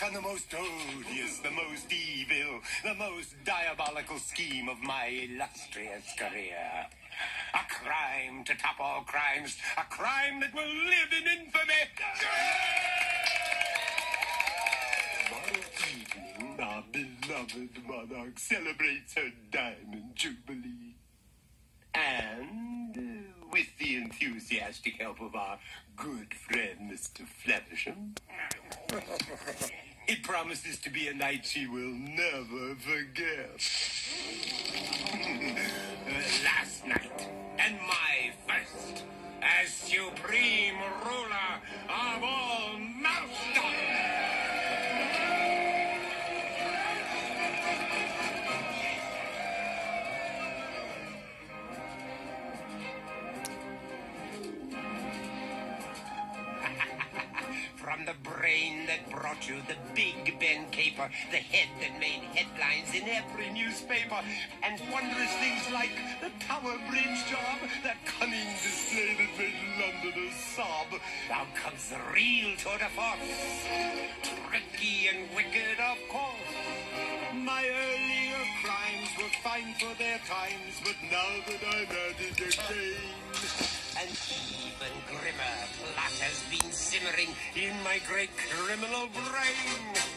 on the most odious, the most evil, the most diabolical scheme of my illustrious career. A crime to top all crimes, a crime that will live in infamy. Tomorrow evening, our beloved monarch celebrates her diamond jubilee. And, with the enthusiastic help of our good friend, Mr. Flavisham, it promises to be a night she will never forget. Last night, and my first, as supreme ruler of all Mousetown. From the brain that brought you the Big Ben caper, the head that made headlines in every newspaper, and wondrous things like the Tower Bridge job, that cunning display that made Londoners sob. Now comes the real tour de force, tricky and wicked, of course. My earlier crimes were fine for their times, but now that I'm at it again, an even grimmer plot has been simmering in my great criminal brain.